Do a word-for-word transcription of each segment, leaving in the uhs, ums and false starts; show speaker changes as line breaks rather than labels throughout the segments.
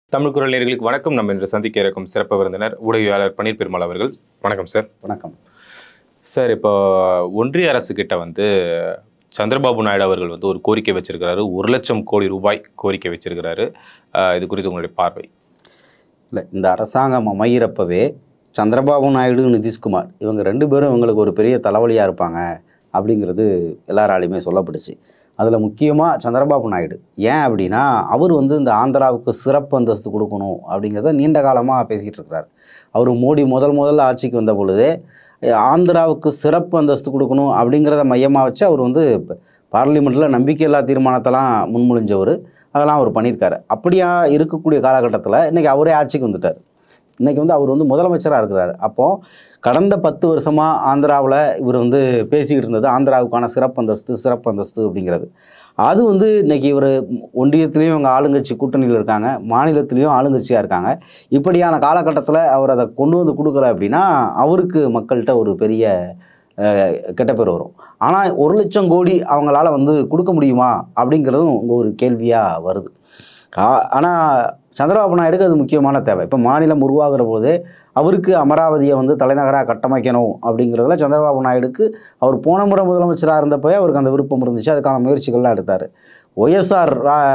தமிழ் குரல் நேயர்களுக்கு வணக்கம். நம்ம இன்று சந்திக்க இருக்கும் சிறப்பு விருந்தினர் ஊடகவியலாளர் பன்னீர் பெருமாள் அவர்கள். வணக்கம் சார்.
வணக்கம்
சார். இப்போ ஒன்றிய அரசு கிட்ட வந்து சந்திரபாபு நாயுடு அவர்கள் வந்து ஒரு கோரிக்கை வச்சிருக்கிறாரு. ஒரு லட்சம் கோடி ரூபாய் கோரிக்கை வச்சிருக்கிறாரு. இது குறித்து உங்களுடைய பார்வை?
இல்லை, இந்த அரசாங்கம் அமைகிறப்பவே சந்திரபாபு நாயுடு, நிதிஷ்குமார் இவங்க ரெண்டு பேரும் இவங்களுக்கு ஒரு பெரிய தலைவலியாக இருப்பாங்க அப்படிங்கிறது எல்லாராலையுமே சொல்லப்பட்டுச்சு. அதில் முக்கியமாக சந்திரபாபு நாயுடு. ஏன் அப்படின்னா, அவர் வந்து இந்த ஆந்திராவுக்கு சிறப்பு அந்தஸ்து கொடுக்கணும் அப்படிங்கிறத நீண்ட காலமாக பேசிகிட்டு இருக்கிறார். அவர் மோடி முதல் முதல்ல ஆட்சிக்கு வந்த பொழுதே ஆந்திராவுக்கு சிறப்பு அந்தஸ்து கொடுக்கணும் அப்படிங்கிறத மையமாக வச்சு அவர் வந்து பார்லிமெண்ட்டில் நம்பிக்கையில்லா தீர்மானத்தெல்லாம் முன்மொழிஞ்சவர். அதெல்லாம் அவர் பண்ணியிருக்காரு. அப்படியா இருக்கக்கூடிய காலகட்டத்தில் இன்றைக்கி அவரே ஆட்சிக்கு வந்துட்டார். இன்றைக்கி வந்து அவர் வந்து முதலமைச்சராக இருக்கிறார். அப்போது கடந்த பத்து வருஷமாக ஆந்திராவில் இவர் வந்து பேசிக்கிட்டு இருந்தது ஆந்திராவுக்கான சிறப்பு அந்தஸ்து சிறப்பு அந்தஸ்து அப்படிங்கிறது. அது வந்து இன்றைக்கி இவர் ஒன்றியத்துலேயும் இவங்க ஆளுங்கட்சி கூட்டணியில் இருக்காங்க, மாநிலத்திலையும் ஆளுங்கட்சியாக இருக்காங்க. இப்படியான காலகட்டத்தில் அவர் அதை கொண்டு வந்து கொடுக்குற அப்படின்னா அவருக்கு மக்கள்கிட்ட ஒரு பெரிய கெட்ட பேர் வரும். ஆனால் ஒரு லட்சம் கோடி அவங்களால வந்து கொடுக்க முடியுமா அப்படிங்கிறதும் இங்கே ஒரு கேள்வியாக வருது. ஆனால் சந்திரபாபு நாயுடுக்கு அது முக்கியமான தேவை. இப்போ மாநிலம் உருவாகிற போதே அவருக்கு அமராவதியை வந்து தலைநகராக கட்டமைக்கணும் அப்படிங்கிறதுல சந்திரபாபு நாயுடுக்கு அவர் போன முறை முதலமைச்சராக இருந்தப்போ அவருக்கு அந்த விருப்பம் இருந்துச்சு. அதுக்கான முயற்சிகள்லாம் எடுத்தார். ஒய்எஸ்ஆர்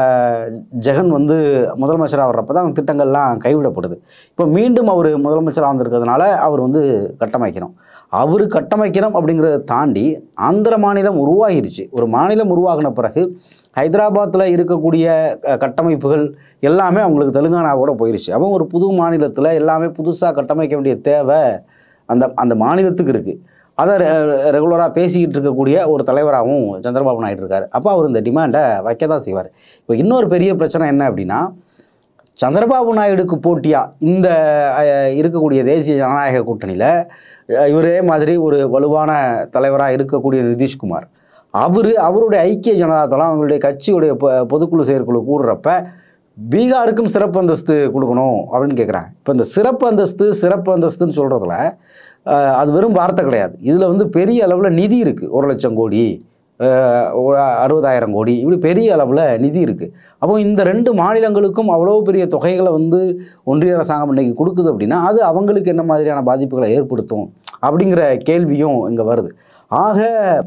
ஜெகன் வந்து முதலமைச்சராக வர்றப்போ தான் திட்டங்கள்லாம் கைவிடப்படுது. இப்போ மீண்டும் அவர் முதலமைச்சராக வந்திருக்கிறதுனால அவர் வந்து கட்டமைக்கணும். அவர் கட்டமைக்கணும் அப்படிங்கிறத தாண்டி ஆந்திர மாநிலம் உருவாகிருச்சு. ஒரு மாநிலம் உருவாகின பிறகு ஹைதராபாத்தில் இருக்கக்கூடிய கட்டமைப்புகள் எல்லாமே அவங்களுக்கு தெலுங்கானா கூட போயிடுச்சு. அப்போ ஒரு புது மாநிலத்தில் எல்லாமே புதுசாக கட்டமைக்க வேண்டிய தேவை அந்த அந்த மாநிலத்துக்கு இருக்குது. அதை ரெகுலராக பேசிக்கிட்டு இருக்கக்கூடிய ஒரு தலைவராகவும் சந்திரபாபு நாயுடு இருக்கார். அப்போ அவர் இந்த டிமாண்டை வைக்க தான் செய்வார். இப்போ இன்னொரு பெரிய பிரச்சனை என்ன அப்படின்னா, சந்திரபாபு நாயுடுக்கு போட்டியாக இந்த இருக்கக்கூடிய தேசிய ஜனநாயக கூட்டணியில் இவரே மாதிரி ஒரு வலுவான தலைவராக இருக்கக்கூடிய நிதிஷ்குமார், அவர் அவருடைய ஐக்கிய ஜனதாதளம் அவங்களுடைய கட்சியுடைய பொ பொதுக்குழு செயற்குழு கூடுறப்ப பீகாருக்கும் சிறப்பு அந்தஸ்து கொடுக்கணும் அப்படின்னு கேட்குறாங்க. இப்போ இந்த சிறப்பு அந்தஸ்து சிறப்பு அந்தஸ்துன்னு சொல்கிறதுல அது வெறும் வார்த்தை கிடையாது. இதில் வந்து பெரிய அளவில் நிதி இருக்குது. ஒரு லட்சம் கோடி, ஒரு அறுபதாயிரம் கோடி, இப்படி பெரிய அளவில் நிதி இருக்குது. அப்போ இந்த ரெண்டு மாநிலங்களுக்கும் அவ்வளோ பெரிய தொகைகளை வந்து ஒன்றிய அரசாங்கம் இன்றைக்கி கொடுக்குது அப்படின்னா அது அவங்களுக்கு என்ன மாதிரியான பாதிப்புகளை ஏற்படுத்தும் அப்படிங்கிற கேள்வியும் இங்கே வருது. ஆக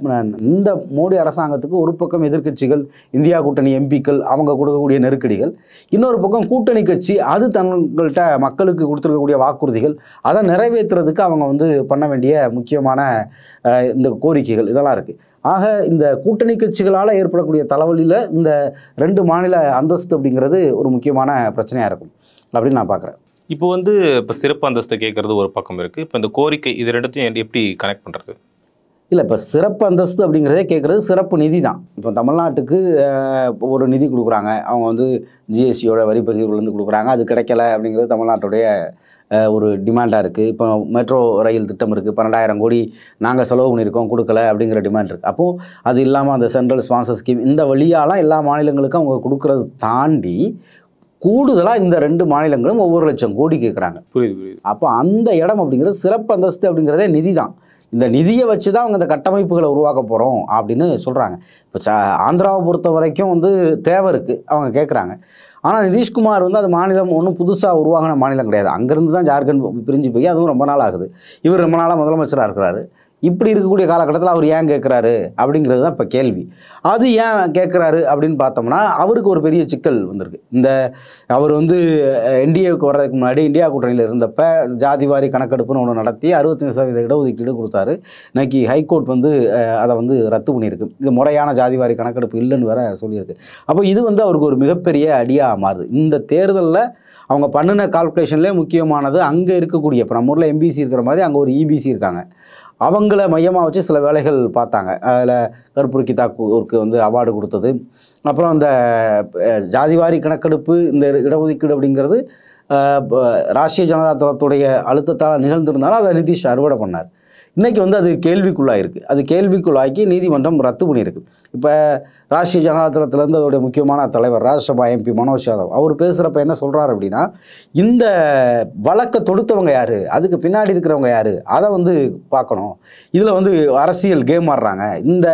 இந்த மோடி அரசாங்கத்துக்கு ஒரு பக்கம் எதிர்க்கட்சிகள், இந்தியா கூட்டணி எம்பிக்கள் அவங்க கொடுக்கக்கூடிய நெருக்கடிகள், இன்னொரு பக்கம் கூட்டணி கட்சி அது தங்கள்கிட்ட மக்களுக்கு கொடுத்துருக்கக்கூடிய வாக்குறுதிகள், அதை நிறைவேற்றுறதுக்கு அவங்க வந்து பண்ண வேண்டிய முக்கியமான இந்த கோரிக்கைகள் இதெல்லாம் இருக்குது. ஆக இந்த கூட்டணி கட்சிகளால் ஏற்படக்கூடிய தலைவலியில் இந்த ரெண்டு மாநில அந்தஸ்து அப்படிங்கிறது ஒரு முக்கியமான பிரச்சனையாக இருக்கும் அப்படின்னு நான் பார்க்குறேன்.
இப்போ வந்து இப்போ சிறப்பு அந்தஸ்து கேட்குறது ஒரு பக்கம் இருக்குது. இப்போ இந்த கோரிக்கை இது ரெண்டுத்தையும் எப்படி கனெக்ட் பண்ணுறது?
இல்லை, இப்போ சிறப்பு அந்தஸ்து அப்படிங்கிறதே கேட்குறது சிறப்பு நிதி தான். இப்போ தமிழ்நாட்டுக்கு ஒரு நிதி கொடுக்குறாங்க, அவங்க வந்து ஜிஎஸ்டியோட வரி பகிர்வுலேருந்து கொடுக்குறாங்க, அது கிடைக்கல அப்படிங்கிறது தமிழ்நாட்டுடைய ஒரு டிமாண்டாக இருக்குது. இப்போ மெட்ரோ ரயில் திட்டம் இருக்குது, பன்னெண்டாயிரம் கோடி நாங்கள் செலவு பண்ணியிருக்கோம், கொடுக்கல அப்படிங்கிற டிமாண்ட் இருக்குது. அப்போது அது இல்லாமல் அந்த சென்ட்ரல் ஸ்பான்சர் ஸ்கீம் இந்த வழியாலாம் எல்லா மாநிலங்களுக்கும் அவங்க கொடுக்குறது தாண்டி கூடுதலாக இந்த ரெண்டு மாநிலங்களும் ஒவ்வொரு லட்சம் கோடி கேட்குறாங்க.
புரியுது புரியுது.
அப்போ அந்த இடம் அப்படிங்கிறது சிறப்பு அந்தஸ்து அப்படிங்கிறதே நிதி தான். இந்த நிதியை வச்சு தான் அவங்க இந்த கட்டமைப்புகளை உருவாக்க போகிறோம் அப்படின்னு சொல்கிறாங்க. இப்போ ச ஆந்திராவை பொறுத்த வரைக்கும் வந்து தேவை இருக்குது, அவங்க கேட்குறாங்க. ஆனால் நிதிஷ்குமார் வந்து அது மாநிலம் ஒன்றும் புதுசாக உருவாகின மாநிலம் கிடையாது. அங்கேருந்து தான் ஜார்க்கண்ட் பிரிஞ்சு போய் அதுவும் ரொம்ப நாள் ஆகுது. இவர் ரொம்ப நாளாக முதலமைச்சராக இருக்கிறாரு. இப்படி இருக்கக்கூடிய காலகட்டத்தில் அவர் ஏன் கேட்குறாரு அப்படிங்கிறது தான் இப்போ கேள்வி. அது ஏன் கேட்குறாரு அப்படின்னு பார்த்தோம்னா அவருக்கு ஒரு பெரிய சிக்கல் வந்திருக்கு. இந்த அவர் வந்து என்டிஏவுக்கு வர்றதுக்கு முன்னாடி இந்தியா கூட்டணியில் இருந்தப்ப ஜாதிவாரி கணக்கெடுப்புன்னு ஒன்று நடத்தி அறுபத்தஞ்சு சதவீத இடஒதுக்கீடு கொடுத்தாரு. இன்னைக்கு ஹைகோர்ட் வந்து அதை வந்து ரத்து பண்ணியிருக்கு. இது முறையான ஜாதிவாரி கணக்கெடுப்பு இல்லைன்னு வேற சொல்லியிருக்கு. அப்போ இது வந்து அவருக்கு ஒரு மிகப்பெரிய அடியாக மாறுது. இந்த தேர்தலில் அவங்க பண்ணின கால்குலேஷன்லேயே முக்கியமானது அங்கே இருக்கக்கூடிய, இப்போ நம்ம ஊரில் எம்பிசி இருக்கிற மாதிரி அங்கே ஒரு இபிசி இருக்காங்க, அவங்கள மையமாக வச்சு சில வேலைகள் பார்த்தாங்க. அதில் கற்பூரி தாக்கூருக்கு வந்து அவார்டு கொடுத்தது, அப்புறம் அந்த ஜாதிவாரி கணக்கெடுப்பு இந்த இடஒதுக்கீடு அப்படிங்கிறது ராஷ்ட்ரிய ஜனதா தளத்துடைய அழுத்தத்தால் நிகழ்ந்திருந்தாலும் அதை நிதிஷ் அறுவடை பண்ணார். இன்றைக்கி வந்து அது கேள்விக்குள்ளாயிருக்கு. அது கேள்விக்குள்ளாக்கி நீதிமன்றம் ரத்து பண்ணியிருக்கு. இப்போ ராஷ்ட்ரிய ஜனதாதளத்திலேருந்து அதோடைய முக்கியமான தலைவர் ராஜ்யசபா எம்பி மனோஜ் யாதவ் அவர் பேசுகிறப்ப என்ன சொல்கிறார் அப்படின்னா, இந்த வழக்கை தொடுத்தவங்க யார், அதுக்கு பின்னாடி இருக்கிறவங்க யார், அதை வந்து பார்க்கணும். இதில் வந்து அரசியல் கேம் ஆடுறாங்க. இந்த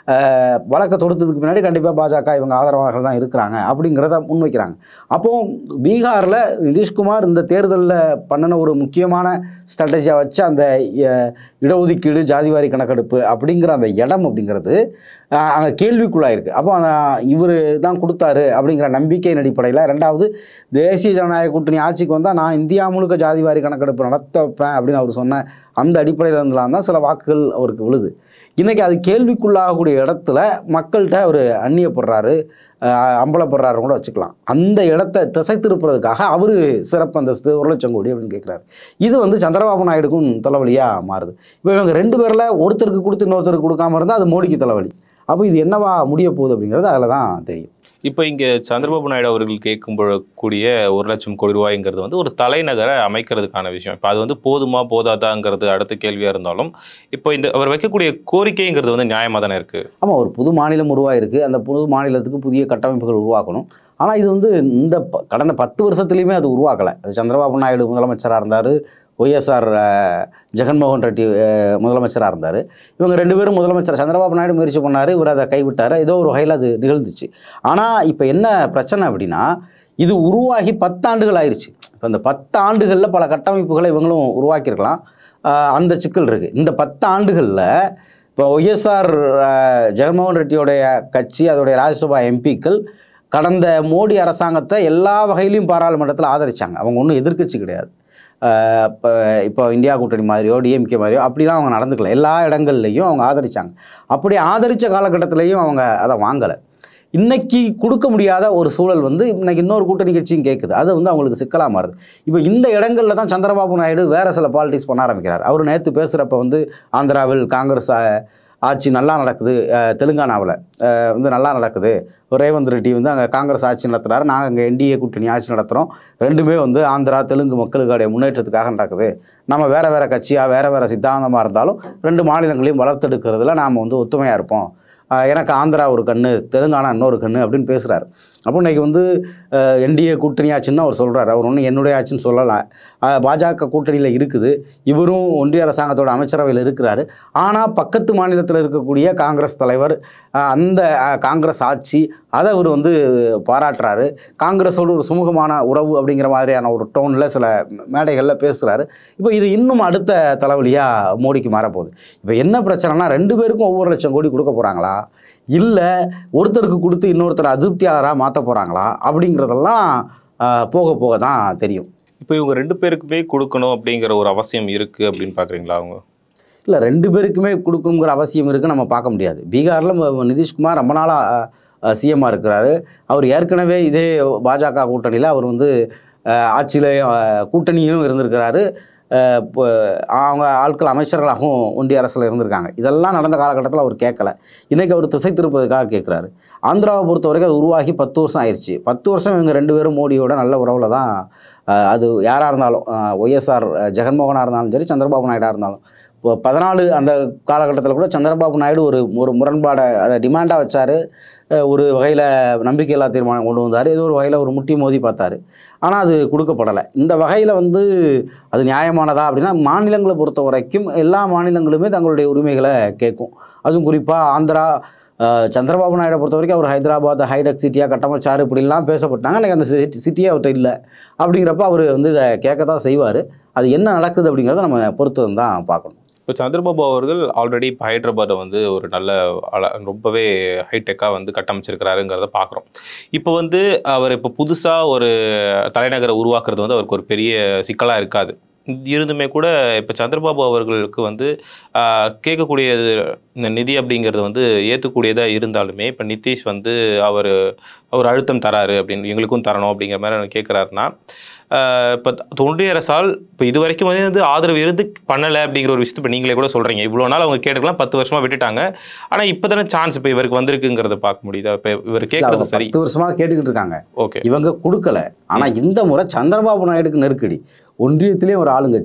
வழக்கை தொடுத்ததுக்கு பின்னாடி கண்டிப்பாக பாஜக இவங்க ஆதரவாளர்கள் தான் இருக்கிறாங்க அப்படிங்கிறத முன்வைக்கிறாங்க. அப்போது பீகாரில் நிதிஷ்குமார் இந்த தேர்தலில் பண்ணின ஒரு முக்கியமான ஸ்ட்ராட்டஜியாக வச்சு அந்த இடஒதுக்கீடு ஜாதிவாரி கணக்கெடுப்பு அப்படிங்கிற அந்த இடம் அப்படிங்கிறது அங்கே கேள்விக்குள்ளாயிருக்கு. அப்போ அந்த இவர் தான் கொடுத்தாரு அப்படிங்கிற நம்பிக்கையின் அடிப்படையில், ரெண்டாவது தேசிய ஜனநாயக கூட்டணி ஆட்சிக்கு வந்தால் நான் இந்தியா முழுக்க ஜாதிவாரி கணக்கெடுப்பு நடத்த வைப்பேன் அப்படின்னு அவர் சொன்ன அந்த அடிப்படையில் இருந்தலாம் தான் சில வாக்குகள் அவருக்கு விழுது. இன்றைக்கி அது கேள்விக்குள்ளாகக்கூடிய இடத்துல மக்கள்கிட்ட அவர் அந்நியப்படுறாரு, அம்பலப்படுறாரு கூட வச்சுக்கலாம். அந்த இடத்த திசை திருப்புறதுக்காக அவர் சிறப்பு அந்தஸ்து ஒரு லட்சம் கோடி அப்படின்னு கேட்குறாரு. இது வந்து சந்திரபாபு நாயுடுக்கும் தலைவலியாக மாறுது. இப்போ இவங்க ரெண்டு பேரில் ஒருத்தருக்கு கொடுத்து இன்னொருத்தருக்கு கொடுக்காம இருந்தால் அது மோடிக்கு தலைவலி. அப்போ இது என்னவா முடிய போகுது அப்படிங்கிறது அதில் தான் தெரியும்.
இப்போ இங்கே சந்திரபாபு நாயுடு அவர்கள் கேட்கும் கூடிய ஒரு லட்சம் கோடி ரூபாய்ங்கிறது வந்து ஒரு தலைநகரை அமைக்கிறதுக்கான விஷயம். இப்போ அது வந்து போதுமா போதாதாங்கிறது அடுத்த கேள்வியாக இருந்தாலும், இப்போ இந்த அவர் வைக்கக்கூடிய கோரிக்கைங்கிறது வந்து நியாயமாக தானே இருக்குது.
ஆமாம், ஒரு புது மாநிலம் உருவாயிருக்கு. அந்த புது மாநிலத்துக்கு புதிய கட்டமைப்புகள் உருவாக்கணும். ஆனால் இது வந்து இந்த கடந்த பத்து வருஷத்துலேயுமே அது உருவாக்கலை. அது சந்திரபாபு நாயுடு முதலமைச்சராக இருந்தார், ஒய்எஸ்ஆர் ஜெகன்மோகன் ரெட்டி முதலமைச்சராக இருந்தார். இவங்க ரெண்டு பேரும் முதலமைச்சர் சந்திரபாபு நாயுடு முயற்சி பண்ணார், இவர் அதை கைவிட்டார். ஏதோ ஒரு வகையில் அது நிகழ்ந்துச்சு. ஆனால் இப்போ என்ன பிரச்சனை அப்படின்னா, இது உருவாகி பத்தாண்டுகள் ஆயிடுச்சு. இப்போ இந்த பத்து ஆண்டுகளில் பல கட்டமைப்புகளை இவங்களும் உருவாக்கியிருக்கலாம். அந்த சிக்கல் இருக்குது. இந்த பத்து ஆண்டுகளில் இப்போ ஒய்எஸ்ஆர் ஜெகன்மோகன் ரெட்டியோடைய கட்சி, அதோடைய ராஜ்யசபா எம்பிக்கள் கடந்த மோடி அரசாங்கத்தை எல்லா வகையிலையும் பாராளுமன்றத்தில் ஆதரித்தாங்க. அவங்க ஒன்றும் எதிர்க்கட்சி கிடையாது. இப்போ இப்போ இந்தியா கூட்டணி மாதிரியோ டிஎம்கே மாதிரியோ அப்படிலாம் அவங்க நடந்துக்கல. எல்லா இடங்கள்லையும் அவங்க ஆதரித்தாங்க. அப்படி ஆதரித்த காலகட்டத்திலையும் அவங்க அதை வாங்கலை. இன்றைக்கி கொடுக்க முடியாத ஒரு சூழல் வந்து இன்றைக்கி இன்னொரு கூட்டணி கட்சியும் கேட்குது. அது வந்து அவங்களுக்கு சிக்கலாக மாறுது. இப்போ இந்த இடங்களில் தான் சந்திரபாபு நாயுடு வேறு சில பாலிடிக்ஸ் பண்ண ஆரம்பிக்கிறார். அவர் நேற்று பேசுகிறப்ப வந்து ஆந்திராவில் காங்கிரஸ் ஆட்சி நல்லா நடக்குது, தெலுங்கானாவில் வந்து நல்லா நடக்குது, ரேவந்த் ரெட்டி வந்து அங்கே காங்கிரஸ் ஆட்சி நடத்துகிறாரு, நாங்கள் அங்கே என்டிஏ கூட்டணி ஆட்சி நடத்துகிறோம், ரெண்டுமே வந்து ஆந்திரா தெலுங்கு மக்களுடைய முன்னேற்றத்துக்காக நடக்குது, நம்ம வேறு வேறு கட்சியாக வேறு வேறு சித்தாந்தமாக இருந்தாலும் ரெண்டு மாநிலங்களையும் வளர்த்தெடுக்கிறதுல நாம் வந்து ஒத்துமையாக இருப்போம், எனக்கு ஆந்திரா ஒரு கண்ணு தெலுங்கானா இன்னொரு கண்ணு அப்படின்னு பேசுகிறார். அப்போ இன்றைக்கி வந்து என்டிஏ கூட்டணி ஆச்சுன்னு அவர் சொல்கிறார். அவர் ஒன்றும் என்னுடைய ஆட்சின்னு சொல்லலாம். பாஜக கூட்டணியில் இருக்குது, இவரும் ஒன்றிய அரசாங்கத்தோட அமைச்சரவையில் இருக்கிறாரு. ஆனால் பக்கத்து மாநிலத்தில் இருக்கக்கூடிய காங்கிரஸ் தலைவர், அந்த காங்கிரஸ் ஆட்சி, அதை அவர் வந்து பாராட்டுறாரு. காங்கிரஸோடு ஒரு சுமூகமான உறவு அப்படிங்கிற மாதிரியான ஒரு டோனில் சில மேடைகளில் பேசுகிறாரு. இப்போ இது இன்னும் அடுத்த தலைவலியாக மோடிக்கு மாறப்போகுது. இப்போ என்ன பிரச்சனைனா, ரெண்டு பேருக்கும் ஒவ்வொரு லட்சம் கோடி கொடுக்க போகிறாங்களா, இல்லை ஒருத்தருக்கு கொடுத்து இன்னொருத்தர் அதிருப்தியாளராக மாற்ற போகிறாங்களா அப்படிங்கிறதெல்லாம் போக போக தான் தெரியும்.
இப்போ இவங்க ரெண்டு பேருக்குமே கொடுக்கணும் அப்படிங்கிற ஒரு அவசியம் இருக்குது அப்படின்னு பார்க்குறீங்களா? அவங்க
இல்லை, ரெண்டு பேருக்குமே கொடுக்கணுங்கிற அவசியம் இருக்குன்னு நம்ம பார்க்க முடியாது. பீகாரில் நிதிஷ்குமார் ரொம்ப நாளாக சிஎம்மாக இருக்கிறாரு. அவர் ஏற்கனவே இதே பாஜக கூட்டணியில் அவர் வந்து ஆட்சியில் கூட்டணியும் இருந்திருக்கிறாரு. இப்போ அவங்க ஆட்கள் அமைச்சர்களாகவும் ஒன்றிய அரசில் இருந்திருக்காங்க. இதெல்லாம் நடந்த காலகட்டத்தில் அவர் கேட்கல. இன்றைக்கி அவர் திசை திருப்பதுக்காக கேட்குறாரு. ஆந்திராவை பொறுத்த வரைக்கும் அது உருவாகி பத்து வருஷம் ஆயிடுச்சு. பத்து வருஷம் இவங்க ரெண்டு பேரும் மோடியோட நல்ல உறவில் தான், அது யாராக இருந்தாலும் ஒய்எஸ்ஆர் ஜெகன்மோகனாக இருந்தாலும் சரி, சந்திரபாபு நாயுடாக இருந்தாலும். இப்போ பதினாலு அந்த காலகட்டத்தில் கூட சந்திரபாபு நாயுடு ஒரு ஒரு முரண்பாடை அதை டிமாண்டாக வச்சார். ஒரு வகையில் நம்பிக்கையில்லா தீர்மானம் கொண்டு வந்தார். ஏதோ ஒரு வகையில் ஒரு முட்டி மோதி பார்த்தார். ஆனால் அது கொடுக்கப்படலை. இந்த வகையில் வந்து அது நியாயமானதா அப்படின்னா, மாநிலங்களை பொறுத்த வரைக்கும் எல்லா மாநிலங்களுமே தங்களுடைய உரிமைகளை கேட்கும். அதுவும் குறிப்பாக ஆந்திரா, சந்திரபாபு நாயுடை பொறுத்த வரைக்கும் அவர் ஹைதராபாத் ஹைடெக் சிட்டியாக கட்டமைச்சார், இப்படிலாம் பேசப்பட்டாங்க. எனக்கு அந்த சிட்டி சிட்டியே அவர்கிட்ட இல்லை. அப்படிங்கிறப்ப அவர் வந்து இதை கேட்க தான் செய்வார். அது என்ன நடக்குது அப்படிங்கிறத நம்ம பொறுத்து தான் பார்க்கணும்.
இப்போ சந்திரபாபு அவர்கள் ஆல்ரெடி இப்போ ஹைதராபாத்தை வந்து ஒரு நல்ல ரொம்பவே ஹைடெக்காக வந்து கட்டமைச்சிருக்கிறாருங்கிறத பார்க்குறோம். இப்போ வந்து அவர் இப்போ புதுசாக ஒரு தலைநகரை உருவாக்குறது வந்து அவருக்கு ஒரு பெரிய சிக்கலாக இருக்காது. இருந்துமே கூட இப்போ சந்திரபாபு அவர்களுக்கு வந்து கேட்கக்கூடிய இந்த நிதி அப்படிங்கிறது வந்து ஏற்றுக்கூடியதாக இருந்தாலுமே, இப்போ நிதிஷ் வந்து அவர் அவர் அழுத்தம் தராரு அப்படின்னு, எங்களுக்கும் தரணும் அப்படிங்கிற மாதிரி கேட்குறாருன்னா, இப்போ ஒன்றிய அரசால் இப்போ இது வரைக்கும் வந்து ஆதரவு இருந்து பண்ணலை அப்படிங்கிற ஒரு விஷயத்தை இப்போ நீங்களே கூட சொல்கிறீங்க. இவ்வளோ நாள் அவங்க கேட்டுக்கலாம், பத்து வருஷமாக விட்டுட்டாங்க. ஆனால் இப்போ தானே சான்ஸ் இப்போ இவருக்கு வந்திருக்குங்கிறத பார்க்க முடியுதா? இப்போ இவர் கேட்குறது சரி,
பத்து வருஷமாக கேட்டுக்கிட்டு இருக்காங்க.
ஓகே,
இவங்க கொடுக்கல. ஆனால் இந்த முறை சந்திரபாபு நாயுடுக்கு நெருக்கடி. ஒன்றியத்திலே ஒரு ஆளுங்கட்சி,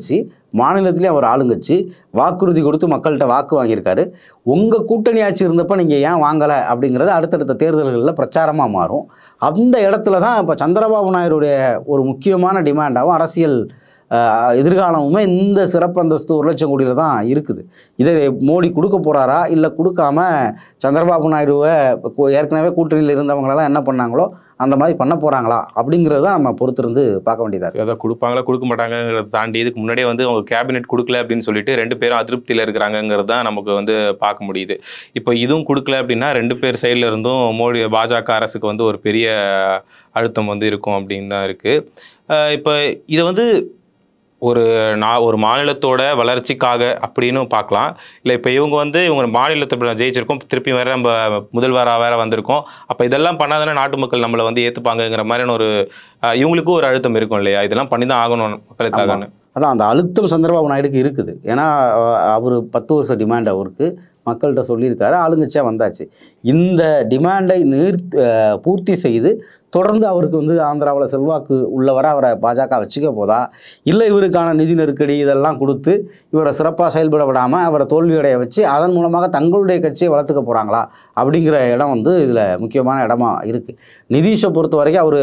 மாநிலத்திலேயே அவர் ஆளுங்கட்சி, வாக்குறுதி கொடுத்து மக்கள்கிட்ட வாக்கு வாங்கியிருக்காரு. உங்கள் கூட்டணி ஆட்சி இருந்தப்போ நீங்கள் ஏன் வாங்கலை அப்படிங்கிறது அடுத்தடுத்த தேர்தல்களில் பிரச்சாரமாக மாறும். அந்த இடத்துல தான் இப்போ சந்திரபாபு நாயுடைய ஒரு முக்கியமான டிமாண்டாகவும் அரசியல் எதிர்காலமுமே இந்த சிறப்பு அந்தஸ்து ஒரு லட்சம் கோடியில் தான் இருக்குது. இதை மோடி கொடுக்க போகிறாரா, இல்லை கொடுக்காம சந்திரபாபு நாயுடுவை ஏற்கனவே கூட்டணியில் இருந்தவங்களெல்லாம் என்ன பண்ணாங்களோ அந்த மாதிரி பண்ண போகிறாங்களா அப்படிங்கிறது தான் நம்ம பொறுத்திருந்து பார்க்க வேண்டியதாக இருக்குது.
அதை கொடுப்பாங்களா கொடுக்க மாட்டாங்கிறத தாண்டி இதுக்கு முன்னாடியே வந்து அவங்க கேபினெட் கொடுக்கல அப்படின்னு சொல்லிட்டு ரெண்டு பேரும் அதிருப்தியில் இருக்கிறாங்கிறது தான் நமக்கு வந்து பார்க்க முடியுது. இப்போ இதுவும் கொடுக்கல அப்படின்னா ரெண்டு பேர் சைடில் இருந்தும் மோடி பாஜக அரசுக்கு வந்து ஒரு பெரிய அழுத்தம் வந்து இருக்கும் அப்படின்னு தான் இருக்குது. இப்போ இதை வந்து ஒரு நான் ஒரு மாநிலத்தோட வளர்ச்சிக்காக அப்படின்னு பார்க்கலாம். இல்லை இப்போ இவங்க வந்து இவங்க மாநிலத்தை ஜெயிச்சிருக்கோம், திருப்பி வேற நம்ம முதல்வராக வேற வந்திருக்கோம், அப்போ இதெல்லாம் பண்ணாதானே நாட்டு மக்கள் நம்மளை வந்து ஏற்றுப்பாங்கங்கிற மாதிரியான ஒரு இவங்களுக்கும் ஒரு அழுத்தம் இருக்கும் இல்லையா? இதெல்லாம் பண்ணி தான் ஆகணும் மக்களுக்காகன்னு.
அதான் அந்த அழுத்தம் சந்திரபாபு நாயுடுக்கு இருக்குது. ஏன்னா அவர் பத்து வருஷம் டிமாண்ட் அவருக்கு மக்கள்கிட்ட சொல்லியிருக்காரு, ஆளுங்கட்சியாக வந்தாச்சு. இந்த டிமாண்டை நீர் பூர்த்தி செய்து தொடர்ந்து அவருக்கு வந்து ஆந்திராவில் செல்வாக்கு உள்ளவரை அவரை பாஜக வச்சுக்க போதா, இல்லை இவருக்கான நிதி நெருக்கடி இதெல்லாம் கொடுத்து இவரை சிறப்பாக செயல்பட விடாமல் அவரை தோல்வியடைய வச்சு அதன் மூலமாக தங்களுடைய கட்சியை வளர்த்துக்க போகிறாங்களா அப்படிங்கிற இடம் வந்து இதில் முக்கியமான இடமா இருக்குது. நிதிஷை பொறுத்த வரைக்கும் அவர்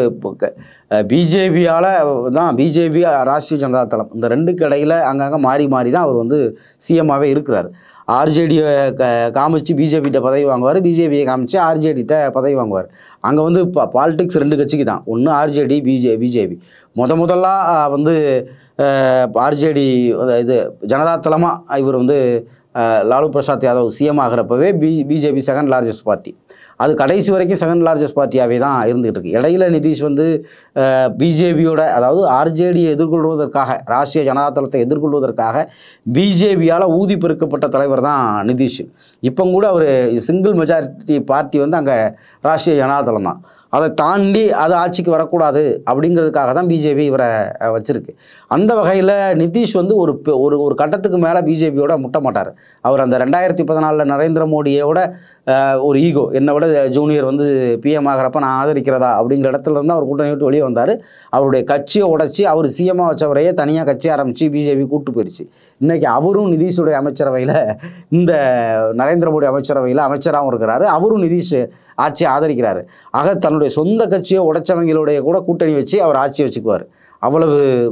பிஜேபியால் தான், பிஜேபி ராஷ்ட்ரிய ஜனதா தளம் இந்த ரெண்டுக்கு இடையில் அங்கங்கே மாறி மாறி தான் அவர் வந்து சிஎம்மாகவே இருக்கிறார். ஆர்ஜேடியை க காமிச்சு பிஜேபிகிட்ட பதவி வாங்குவார், பிஜேபியை காமிச்சு ஆர்ஜேடிகிட்ட பதவி வாங்குவார். அங்கே வந்து பா பாலிடிக்ஸ் ரெண்டு கட்சிக்கு தான், ஒன்று ஆர்ஜேடி பிஜே பிஜேபி முத முதலாக வந்து ஆர்ஜேடி இது ஜனதாதளமாக இவர் வந்து லாலு பிரசாத் யாதவ் சிஎம் ஆகிறப்பவே B BJP second largest party, அது கடைசி வரைக்கும் செகண்ட் லார்ஜஸ்ட் பார்ட்டியாகவே தான் இருந்துகிட்டு இருக்கு. இடையில நிதிஷ் வந்து பிஜேபியோட அதாவது ஆர்ஜேடியை எதிர்கொள்வதற்காக, ராஷ்ட்ரிய ஜனதாதளத்தை எதிர்கொள்வதற்காக பிஜேபியால் ஊதி பெருக்கப்பட்ட தலைவர் தான் நிதிஷ். இப்போ கூட அவர் சிங்கிள் மெஜாரிட்டி பார்ட்டி வந்து அங்கே ராஷ்ட்ரிய ஜனதாதளம் தான். அதை தாண்டி அது ஆட்சிக்கு வரக்கூடாது அப்படிங்கிறதுக்காக தான் பிஜேபி இவரை வச்சுருக்கு. அந்த வகையில் நிதிஷ் வந்து ஒரு ஒரு ஒரு கட்டத்துக்கு மேலே பிஜேபியோட முட்ட மாட்டார். அவர் அந்த ரெண்டாயிரத்தி பதினாலில் நரேந்திர மோடியோட ஒரு ஈகோ, என்னை விட ஜூனியர் வந்து பிஎம் ஆகிறப்ப நான் ஆதரிக்கிறதா அப்படிங்கிற இடத்துல இருந்து அவர் கூட்டணி விட்டு வெளியே வந்தார். அவருடைய கட்சியை உடைச்சி அவர் சிஎம்மாக வச்சவரையே தனியாக கட்சி ஆரம்பித்து பிஜேபி கூட்டு போயிடுச்சு. இன்றைக்கி அவரும் நிதிஷுடைய அமைச்சரவையில், இந்த நரேந்திர மோடி அமைச்சரவையில் அமைச்சராகவும் இருக்கிறாரு. அவரும் நிதிஷ் ஆட்சியை ஆதரிக்கிறாரு. ஆக தன்னுடைய சொந்த கட்சியை உடைச்சவங்களுடைய கூட கூட்டணி வச்சு அவர் ஆட்சி வச்சுக்குவார். அவ்வளவு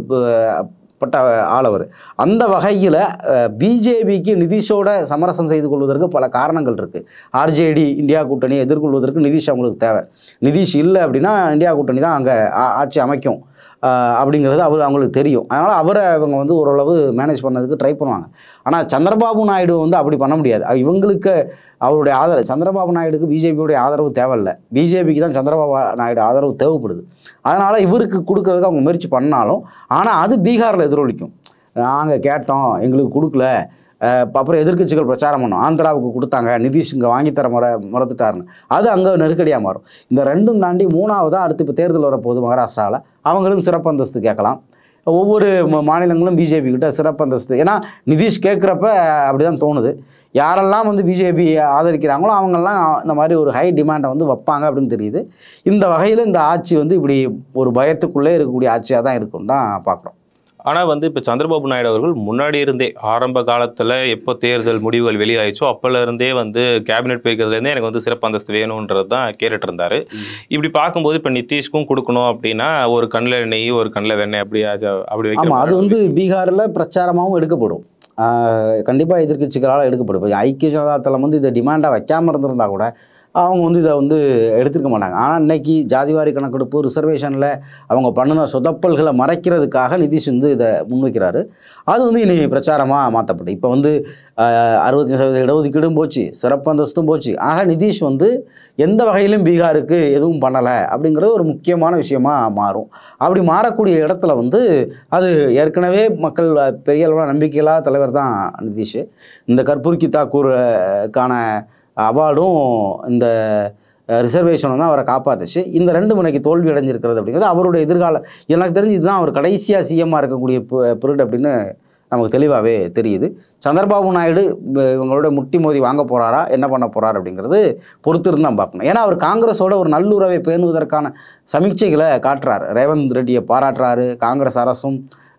பட்ட ஆளவர். அந்த வகையில் பிஜேபிக்கு நிதிஷோட சமரசம் செய்து கொள்வதற்கு பல காரணங்கள் இருக்குது. ஆர்ஜேடி இந்தியா கூட்டணியை எதிர்கொள்வதற்கு நிதிஷ் அவங்களுக்கு தேவை. நிதிஷ் இல்லை அப்படின்னா இந்தியா கூட்டணி தான் அங்கே ஆட்சி அமைக்கும் அப்படிங்கிறது அவர் அவங்களுக்கு தெரியும். அதனால் அவரை இவங்க வந்து ஓரளவு மேனேஜ் பண்ணதுக்கு ட்ரை பண்ணுவாங்க. ஆனால் சந்திரபாபு நாயுடு வந்து அப்படி பண்ண முடியாது. இவங்களுக்கு அவருடைய ஆதரவு, சந்திரபாபு நாயுடுக்கு பிஜேபியோடைய ஆதரவு தேவையில்லை, பிஜேபிக்கு தான் சந்திரபாபு நாயுடு ஆதரவு தேவைப்படுது. அதனால் இவருக்கு கொடுக்கறதுக்கு அவங்க முயற்சி பண்ணாலும், ஆனால் அது பீகாரில் எதிரொலிக்கும். நாங்கள் கேட்டோம் எங்களுக்கு கொடுக்கல, அப்புறம் எதிர்க்கட்சிகள் பிரச்சாரம் பண்ணோம், ஆந்திராவுக்கு கொடுத்தாங்க, நிதிஷ் இங்கே வாங்கித்தர முறை மறந்துட்டாருன்னு, அது அங்கே நெருக்கடியாக மாறும். இந்த ரெண்டும் தாண்டி மூணாவதாக அடுத்து இப்போ தேர்தல் வரப்போகுது மகாராஷ்டிராவில், அவங்களும் சிறப்பு அந்தஸ்து கேட்கலாம். ஒவ்வொரு மாநிலங்களும் பிஜேபி கிட்ட சிறப்பு அந்தஸ்து, ஏன்னா நிதிஷ் கேட்குறப்ப அப்படி தான் தோணுது. யாரெல்லாம் வந்து பிஜேபி ஆதரிக்கிறாங்களோ அவங்கெல்லாம் இந்த மாதிரி ஒரு ஹை டிமாண்டை வந்து வைப்பாங்க அப்படின்னு தெரியுது. இந்த வகையில் இந்த ஆட்சி வந்து இப்படி ஒரு பயத்துக்குள்ளே இருக்கக்கூடிய ஆட்சியாக தான் இருக்குன்னு தான் பார்க்குறோம்.
ஆனால் வந்து இப்போ சந்திரபாபு நாயுடு அவர்கள் முன்னாடி இருந்தே ஆரம்ப காலத்தில் எப்போ தேர்தல் முடிவுகள் வெளியாயிச்சோ அப்போல இருந்தே வந்து கேபினெட் பிரிக்கிறதுலேருந்தே எனக்கு வந்து சிறப்பு அந்தஸ்து வேணுன்றது தான் கேட்டுட்டு இருந்தார். இப்படி பார்க்கும்போது இப்போ நிதிஷ்க்கும் கொடுக்கணும் அப்படின்னா ஒரு கண்ணில் நெய் ஒரு கண்ணில் வெண்ணெய் அப்படி அப்படி வைக்கணும்.
அது வந்து பீகாரில் பிரச்சாரமாகவும் எடுக்கப்படும், கண்டிப்பாக எதிர்கட்சிகளால் எடுக்கப்படும். இப்போ ஐக்கிய ஜனதா தளம் வந்து இதை டிமாண்டாக வைக்காமல் இருந்திருந்தா கூட அவங்க வந்து இதை வந்து எடுத்துருக்க மாட்டாங்க. ஆனால் இன்றைக்கி ஜாதிவாரி கணக்கெடுப்பு ரிசர்வேஷனில் அவங்க பண்ணின சொதப்பல்களை மறைக்கிறதுக்காக நிதிஷ் வந்து இதை முன்வைக்கிறாரு. அது வந்து இனி பிரச்சாரமாக மாற்றப்பட்டு இப்போ வந்து அறுபத்தி சதவீத இடஒதுக்கீடும் போச்சு, சிறப்பு அந்தஸ்தும் போச்சு. ஆக நிதிஷ் வந்து எந்த வகையிலும் பீகாருக்கு எதுவும் பண்ணலை அப்படிங்கிறது ஒரு முக்கியமான விஷயமாக மாறும். அப்படி மாறக்கூடிய இடத்துல வந்து அது ஏற்கனவே மக்கள் பெரிய அளவில் நம்பிக்கையில்லாத தலைவர் தான் நிதிஷ். இந்த கற்பூர்கி தாக்கூருக்கான அவார்டும் இந்த ரிசர்வேஷனும் தான் அவரை காப்பாற்றுச்சு. இந்த ரெண்டு முனைக்கு தோல்வி அடைஞ்சிருக்கிறது அப்படிங்கிறது அவருடைய எதிர்காலம். எனக்கு தெரிஞ்சு இதுதான் அவர் கடைசியாக சிஎம்மாக இருக்கக்கூடிய பீரியட் அப்படின்னு நமக்கு தெளிவாகவே தெரியுது. சந்திரபாபு நாயுடு இவங்களோட முட்டி மோதி வாங்க போகிறாரா, என்ன பண்ண போகிறார் அப்படிங்கிறது பொறுத்திருந்து தான் பார்க்கணும். ஏன்னா அவர் காங்கிரஸோட ஒரு நல்லுறவை பேணுவதற்கான சமீட்சைகளை காட்டுறாரு. ரேவந்த் ரெட்டியை பாராட்டுறாரு, காங்கிரஸ் அரசும்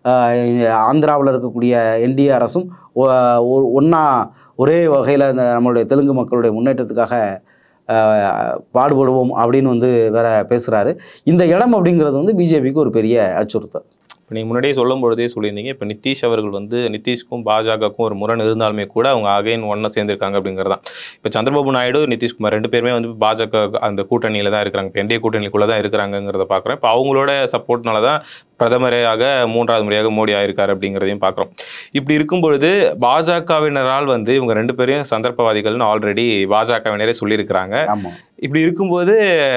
ஆந்திராவில் இருக்கக்கூடிய என்டிஏ அரசும் ஒன்றா ஒரே வகையில் இந்த நம்மளுடைய தெலுங்கு மக்களுடைய முன்னேற்றத்துக்காக பாடுபடுவோம் அப்படின்னு வந்து வேற பேசுகிறாரு. இந்த இடம் அப்படிங்கிறது வந்து பிஜேபிக்கு ஒரு பெரிய அச்சுறுத்தல்.
இப்போ நீங்கள் முன்னாடியே சொல்லும் பொழுதே சொல்லியிருந்தீங்க, இப்போ நிதிஷ் அவர்கள் வந்து நிதிஷ்க்கும் பாஜகவுக்கும் ஒரு முரண் இருந்தாலுமே கூட அவங்க அகைன் ஒன்றா சேர்ந்திருக்காங்க அப்படிங்கிறது தான். இப்போ சந்திரபாபு நாயுடு நிதிஷ்குமார் ரெண்டு பேருமே வந்து பாஜக அந்த கூட்டணியில் தான் இருக்கிறாங்க, இப்போ என்டிஏ கூட்டணிக்குள்ளே தான் இருக்கிறாங்கிறத பார்க்குறோம். இப்போ அவங்களோட சப்போர்ட்னால தான் பிரதமரையாக மூன்றாவது முறையாக மோடி ஆயிருக்காரு அப்படிங்கிறதையும் பார்க்குறோம். இப்படி இருக்கும் பொழுது பாஜகவினரால் வந்து இவங்க ரெண்டு பேரையும் சந்தர்ப்பவாதிகள்னு ஆல்ரெடி பாஜகவினரே சொல்லியிருக்கிறாங்க. இப்படி இருக்கும்போது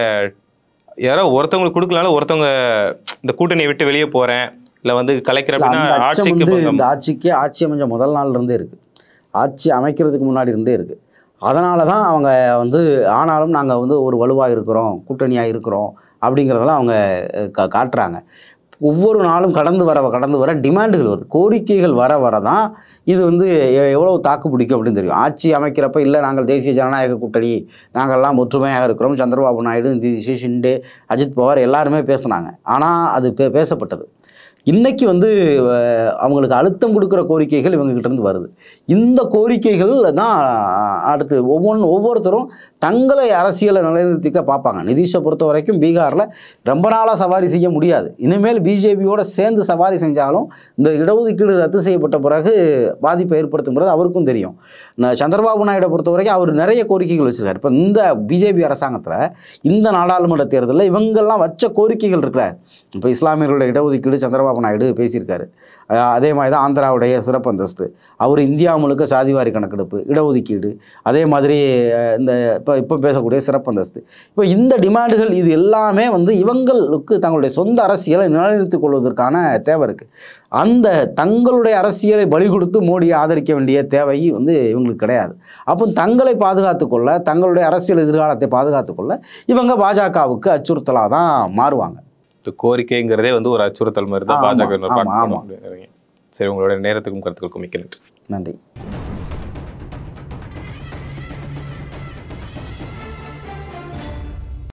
யாரோ ஒருத்தவங்களுக்கு கொடுக்கலனால ஒருத்தவங்க இந்த கூட்டணியை விட்டு வெளியே போறேன் இல்லை வந்து கலைக்கிற ஆட்சிக்கு
இந்த ஆட்சிக்கு ஆட்சி அமைஞ்ச முதல் நாள்ல இருந்தே இருக்கு, ஆட்சி அமைக்கிறதுக்கு முன்னாடி இருந்தே இருக்கு. அதனால தான் அவங்க வந்து ஆனாலும் நாங்கள் வந்து ஒரு வலுவாக இருக்கிறோம், கூட்டணியாக இருக்கிறோம் அப்படிங்கிறதெல்லாம் அவங்க கா காட்டுறாங்க. ஒவ்வொரு நாளும் கடந்து வர கடந்து வர டிமாண்டுகள் வருது, கோரிக்கைகள் வர வர தான் இது வந்து எவ்வளோ தாக்கு பிடிக்கும் அப்படின்னு தெரியும். ஆட்சி அமைக்கிறப்ப இல்லை நாங்கள் தேசிய ஜனநாயக கூட்டணி, நாங்கள்லாம் ஒற்றுமையாக இருக்கிறோம், சந்திரபாபு நாயுடு, நிதிஷ், ஷிண்டே, அஜித் பவார் எல்லாருமே பேசுனாங்க. ஆனால் அது பே பேசப்பட்டது இன்னைக்கு வந்து அவங்களுக்கு அழுத்தம் கொடுக்குற கோரிக்கைகள் இவங்ககிட்ட இருந்து வருது. இந்த கோரிக்கைகள் தான் அடுத்து ஒவ்வொன்று ஒவ்வொருத்தரும் தங்களை அரசியலை நிலைநிறுத்திக்க பார்ப்பாங்க. நிதிஷை பொறுத்த வரைக்கும் பீகாரில் ரொம்ப நாளாக சவாரி செய்ய முடியாது. இனிமேல் பிஜேபியோட சேர்ந்து சவாரி செஞ்சாலும் இந்த இடஒதுக்கீடு ரத்து செய்யப்பட்ட பிறகு பாதிப்பை ஏற்படுத்துங்கிறது அவருக்கும் தெரியும். சந்திரபாபு நாயுடை பொறுத்த வரைக்கும் அவர் நிறைய கோரிக்கைகள் வச்சுருக்காரு. இப்போ இந்த பிஜேபி அரசாங்கத்தில் இந்த நாடாளுமன்ற தேர்தலில் இவங்கெல்லாம் வச்ச கோரிக்கைகள் இருக்கிறார். இப்போ இஸ்லாமியர்களோட இடஒதுக்கீடு சந்திரபாபு நாயுடு பேசியிருக்காரு. அதே மாதிரி தான் ஆந்திராவுடைய சிறப்பு அந்தஸ்து, அவர் இந்தியா முழுக்க சாதிவாரி கணக்கெடுப்பு, இடஒதுக்கீடு, அதே மாதிரி இந்த இப்போ இப்போ பேசக்கூடிய சிறப்பு அந்தஸ்து. இப்போ இந்த டிமாண்டுகள் இது எல்லாமே வந்து இவங்களுக்கு தங்களுடைய சொந்த அரசியலை நிலைநிறுத்திக் கொள்வதற்கான தேவை இருக்குது. அந்த தங்களுடைய அரசியலை பலி கொடுத்து மோடியை ஆதரிக்க வேண்டிய தேவை வந்து இவங்களுக்கு கிடையாது. அப்போ தங்களை பாதுகாத்து கொள்ள, தங்களுடைய அரசியல் எதிர்காலத்தை பாதுகாத்து கொள்ள இவங்க பாஜகவுக்கு அச்சுறுத்தலாக தான் மாறுவாங்க.
கோரிக்கைங்கிறதே வந்து ஒரு அச்சுறுத்தல் மாதிரி தான் பாஜக. சரி, உங்களுடைய நேரத்துக்கும் கருத்துக்களுக்கும் மிக்க நன்றி.
நன்றி.